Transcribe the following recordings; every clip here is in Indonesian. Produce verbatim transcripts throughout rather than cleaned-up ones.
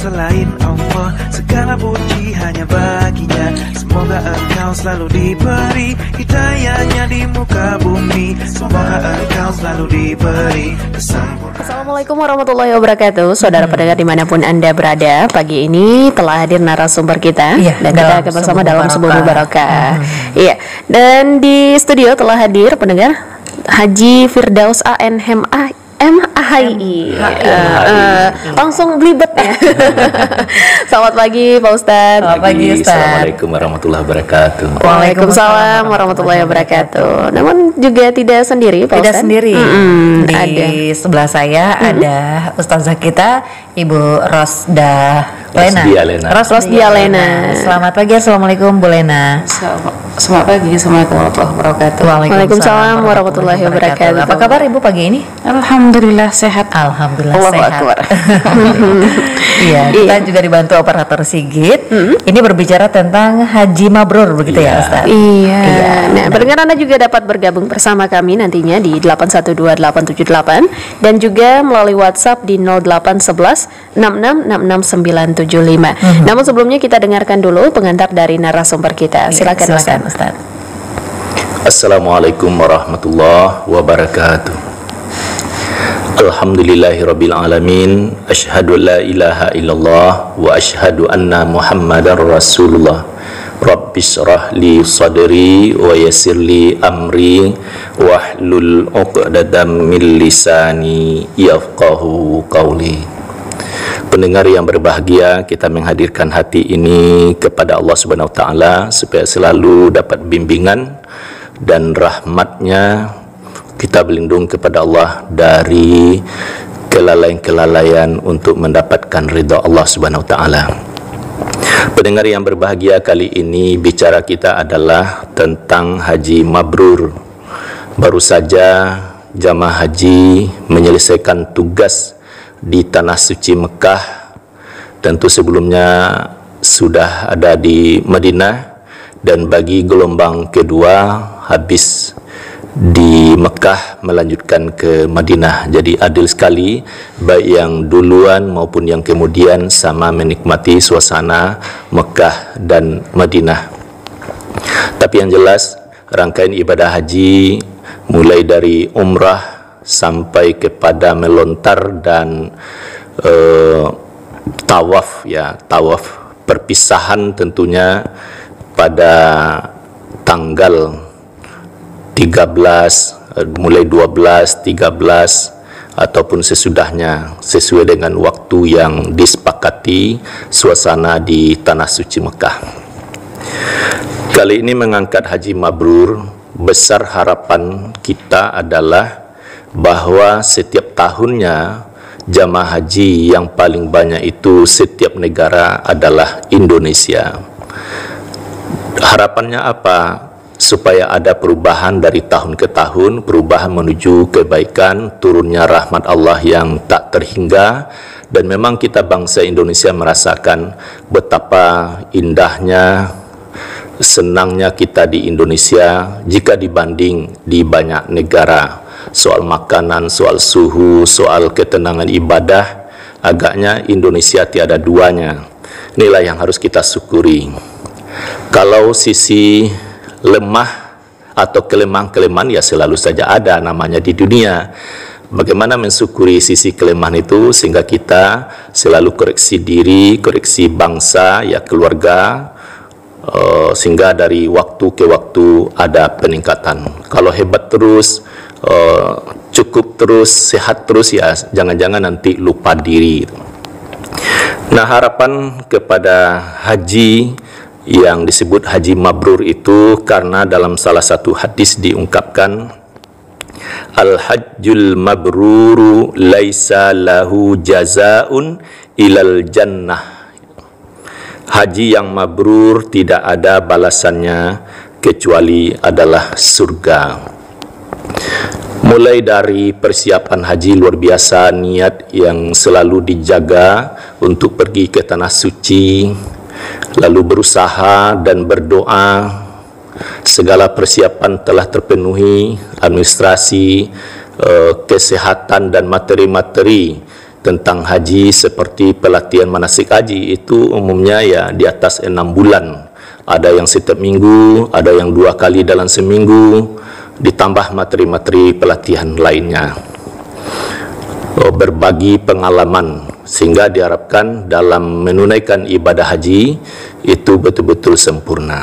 selain Allah. Segala puji hanya baginya. Semoga engkau selalu diberi hidayahnya di muka bumi. Semoga engkau selalu diberi kesempurnaan. Assalamualaikum warahmatullahi wabarakatuh. Saudara hmm. pendengar dimanapun Anda berada, pagi ini telah hadir narasumber kita, iya, dan kita akan bersama dalam sebuah barokah. Hmm. Iya, dan di studio telah hadir pendengar Haji Firdaus A N M A M A H I. Uh, uh, langsung belibet ya. Selamat pagi Pak Ustadz. Selamat pagi Ustadz. Assalamualaikum warahmatullahi wabarakatuh. Waalaikumsalam warahmatullahi wabarakatuh. Namun juga tidak sendiri Pak Tidak Ustadz. sendiri. Mm-hmm. Di ada. sebelah saya mm-hmm. ada Ustazah kita Ibu Rosda Lena. Rosdia Lena. Rosdia Lena. Selamat pagi, assalamualaikum Bu Lena. Selamat pagi, assalamualaikum warahmatullahi wabarakatuh. Waalaikumsalam warahmatullahi wabarakatuh. Apa kabar Ibu pagi ini? Alhamdulillah sehat. Alhamdulillah Allahu sehat. Akbar. Iya, kita juga dibantu operator Sigit. Mm-hmm. Ini berbicara tentang Haji Mabrur begitu yeah. ya Ustaz? Iya. iya. Nah, pendengar Anda juga dapat bergabung bersama kami nantinya di delapan satu dua delapan tujuh delapan dan juga melalui WhatsApp di nol delapan satu satu enam enam enam enam sembilan tujuh lima. Mm-hmm. Namun sebelumnya kita dengarkan dulu pengantar dari narasumber kita. Silakan, ya, silakan Ustaz. Assalamualaikum warahmatullahi wabarakatuh. Alhamdulillahirabbil alamin. Asyhadu an la ilaha illallah wa asyhadu anna Muhammadar Rasulullah. Rabbis shrah li sadri wa yassir li amri wahlul 'uqdatam min lisani yafqahu qawli. Pendengar yang berbahagia, kita menghadirkan hati ini kepada Allah Subhanahu wa taala supaya selalu dapat bimbingan dan rahmatnya. Kita berlindung kepada Allah dari kelalaian-kelalaian untuk mendapatkan ridha Allah Subhanahu wa taala. Pendengar yang berbahagia, kali ini bicara kita adalah tentang Haji Mabrur. Baru saja jamaah haji menyelesaikan tugas di tanah suci Mekah. Tentu sebelumnya sudah ada di Madinah, dan bagi gelombang kedua habis di Mekah melanjutkan ke Madinah. Jadi adil sekali, baik yang duluan maupun yang kemudian sama menikmati suasana Mekah dan Madinah. Tapi yang jelas rangkaian ibadah haji mulai dari umrah sampai kepada melontar dan uh, tawaf, ya tawaf perpisahan tentunya pada tanggal tiga belas, mulai dua belas, tiga belas ataupun sesudahnya sesuai dengan waktu yang disepakati suasana di tanah suci Mekah. Kali ini mengangkat Haji Mabrur, besar harapan kita adalah bahwa setiap tahunnya jamaah haji yang paling banyak itu setiap negara adalah Indonesia. Harapannya apa? Supaya ada perubahan dari tahun ke tahun, perubahan menuju kebaikan, turunnya rahmat Allah yang tak terhingga. Dan memang kita bangsa Indonesia merasakan betapa indahnya, senangnya kita di Indonesia jika dibanding di banyak negara. Soal makanan, soal suhu, soal ketenangan ibadah, agaknya Indonesia tiada duanya. Inilah yang harus kita syukuri. Kalau sisi lemah atau kelemahan-kelemahan ya selalu saja ada namanya di dunia. Bagaimana mensyukuri sisi kelemahan itu sehingga kita selalu koreksi diri, koreksi bangsa, ya keluarga, uh, sehingga dari waktu ke waktu ada peningkatan. Kalau hebat terus, uh, cukup terus, sehat terus, ya jangan-jangan nanti lupa diri. Nah, harapan kepada haji yang disebut Haji Mabrur itu karena dalam salah satu hadis diungkapkan, Al-hajjul mabruru laisa lahu jazaun ilal jannah. Haji yang mabrur tidak ada balasannya kecuali adalah surga. Mulai dari persiapan haji luar biasa, niat yang selalu dijaga untuk pergi ke tanah suci, lalu berusaha dan berdoa, segala persiapan telah terpenuhi, administrasi, eh, kesehatan dan materi-materi tentang haji seperti pelatihan manasik haji itu umumnya ya di atas enam bulan. Ada yang setiap minggu, ada yang dua kali dalam seminggu, ditambah materi-materi pelatihan lainnya. Oh, berbagi pengalaman sehingga diharapkan dalam menunaikan ibadah haji itu betul-betul sempurna.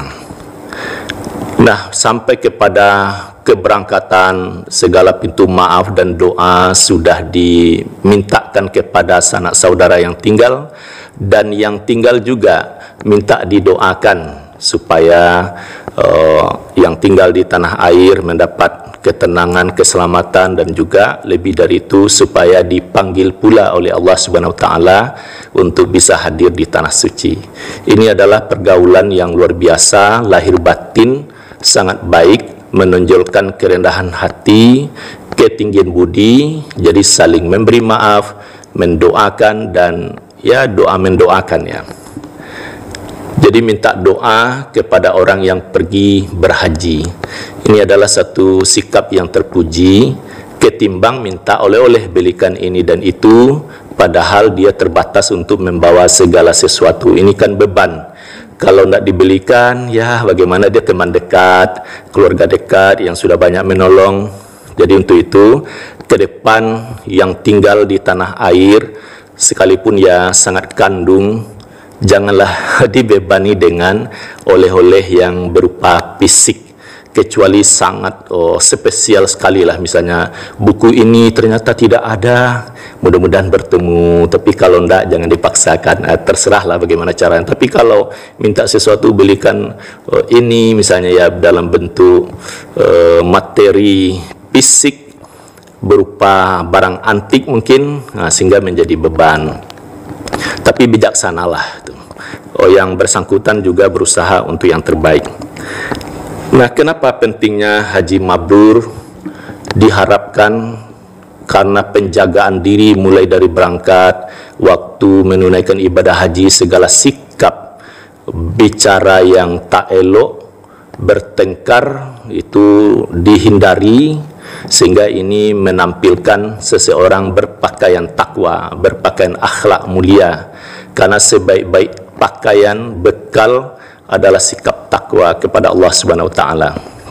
Nah, sampai kepada keberangkatan, segala pintu maaf dan doa sudah dimintakan kepada sanak saudara yang tinggal, dan yang tinggal juga minta didoakan supaya uh, yang tinggal di tanah air mendapat ketenangan, keselamatan, dan juga lebih dari itu supaya dipanggil pula oleh Allah Subhanahu wa taala untuk bisa hadir di tanah suci. Ini adalah pergaulan yang luar biasa, lahir batin sangat baik, menonjolkan kerendahan hati, ketinggian budi, jadi saling memberi maaf, mendoakan, dan ya doa mendoakan ya. Jadi minta doa kepada orang yang pergi berhaji. Ini adalah satu sikap yang terpuji, ketimbang minta oleh-oleh belikan ini dan itu, padahal dia terbatas untuk membawa segala sesuatu. Ini kan beban. Kalau tidak dibelikan, ya bagaimana dia teman dekat, keluarga dekat yang sudah banyak menolong. Jadi untuk itu, ke depan yang tinggal di tanah air, sekalipun ya sangat kandung, janganlah dibebani dengan oleh-oleh yang berupa fisik, kecuali sangat oh, spesial sekali lah, misalnya buku ini ternyata tidak ada, mudah-mudahan bertemu, tapi kalau tidak jangan dipaksakan, eh, terserahlah bagaimana caranya. Tapi kalau minta sesuatu belikan oh, ini misalnya ya dalam bentuk eh, materi fisik berupa barang antik mungkin, nah, sehingga menjadi beban. Tapi bijaksanalah tuh. Oh, yang bersangkutan juga berusaha untuk yang terbaik. Nah, kenapa pentingnya haji mabrur? Diharapkan karena penjagaan diri mulai dari berangkat, waktu menunaikan ibadah haji, segala sikap bicara yang tak elok, bertengkar itu dihindari, sehingga ini menampilkan seseorang berpakaian takwa, berpakaian akhlak mulia. Karena sebaik-baik pakaian bekal adalah sikap takwa kepada Allah Subhanahu wa taala.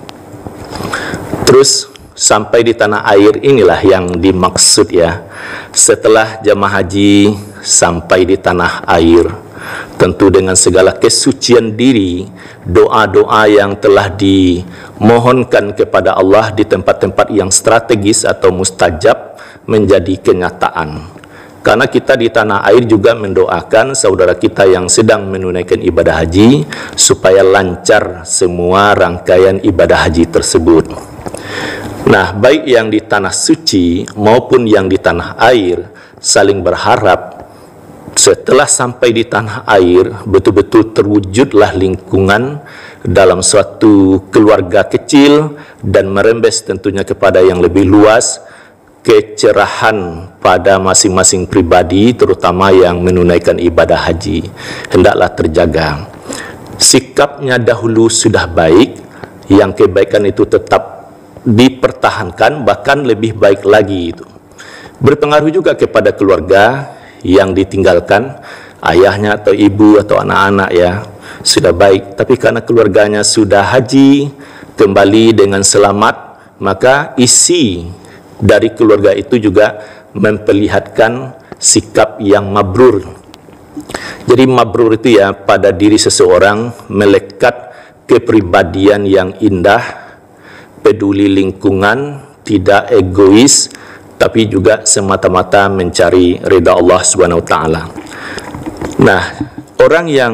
Terus sampai di tanah air inilah yang dimaksud ya. Setelah jamaah haji sampai di tanah air, tentu dengan segala kesucian diri, doa-doa yang telah dimohonkan kepada Allah di tempat-tempat yang strategis atau mustajab menjadi kenyataan. Karena kita di tanah air juga mendoakan saudara kita yang sedang menunaikan ibadah haji supaya lancar semua rangkaian ibadah haji tersebut. Nah, baik yang di tanah suci maupun yang di tanah air saling berharap setelah sampai di tanah air betul-betul terwujudlah lingkungan dalam suatu keluarga kecil dan merembes tentunya kepada yang lebih luas, kecerahan pada masing-masing pribadi terutama yang menunaikan ibadah haji hendaklah terjaga. Sikapnya dahulu sudah baik, yang kebaikan itu tetap dipertahankan, bahkan lebih baik lagi itu. Berpengaruh juga kepada keluarga yang ditinggalkan, ayahnya atau ibu atau anak-anak ya sudah baik, tapi karena keluarganya sudah haji kembali dengan selamat, maka isi dari keluarga itu juga memperlihatkan sikap yang mabrur. Jadi mabrur itu ya pada diri seseorang melekat kepribadian yang indah, peduli lingkungan, tidak egois, tapi juga semata-mata mencari ridha Allah Subhanahu wa taala. Nah, orang yang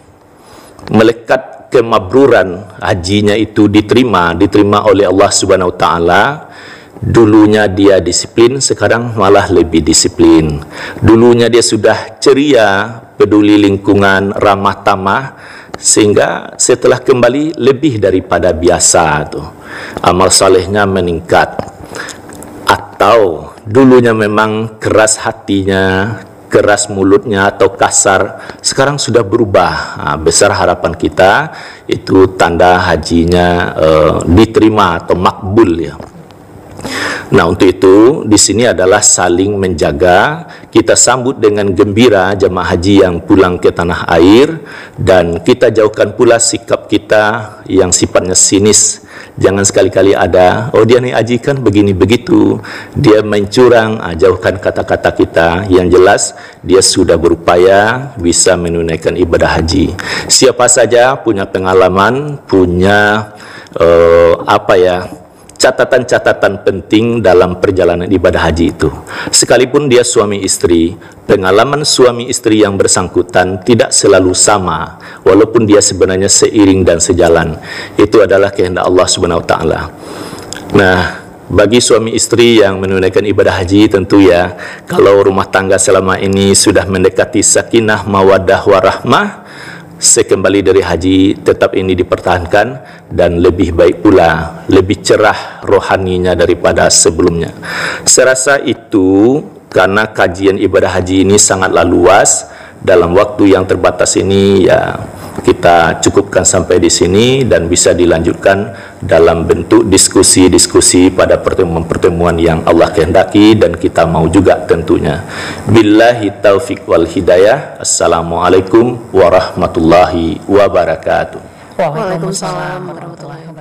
melekat kemabruran hajinya itu diterima, diterima oleh Allah Subhanahu wa taala. Dulunya dia disiplin, sekarang malah lebih disiplin. Dulunya dia sudah ceria, peduli lingkungan, ramah tamah, sehingga setelah kembali lebih daripada biasa tuh. Amal salehnya meningkat. Atau dulunya memang keras hatinya, keras mulutnya atau kasar, sekarang sudah berubah. Nah, besar harapan kita itu tanda hajinya uh, diterima atau makbul ya. Nah, untuk itu di sini adalah saling menjaga. Kita sambut dengan gembira jemaah haji yang pulang ke tanah air, dan kita jauhkan pula sikap kita yang sifatnya sinis. Jangan sekali-kali ada, oh dia nih haji kan begini begitu, dia mencurang. Ah, jauhkan kata-kata kita. Yang jelas dia sudah berupaya bisa menunaikan ibadah haji. Siapa saja punya pengalaman, punya uh, apa ya, catatan-catatan penting dalam perjalanan ibadah haji itu. Sekalipun dia suami istri, pengalaman suami istri yang bersangkutan tidak selalu sama, walaupun dia sebenarnya seiring dan sejalan. Itu adalah kehendak Allah Subhanahu wa taala. Nah, bagi suami istri yang menunaikan ibadah haji, tentu ya, kalau rumah tangga selama ini sudah mendekati sakinah, mawaddah, warahmah, sekembali dari haji tetap ini dipertahankan, dan lebih baik pula, lebih cerah rohaninya daripada sebelumnya. Saya rasa itu karena kajian ibadah haji ini sangatlah luas. Dalam waktu yang terbatas ini ya kita cukupkan sampai di sini, dan bisa dilanjutkan dalam bentuk diskusi-diskusi pada pertemuan-pertemuan yang Allah kehendaki dan kita mau juga tentunya. Billahi taufiq wal hidayah. Assalamualaikum warahmatullahi wabarakatuh. Waalaikumsalam warahmatullahi wabarakatuh.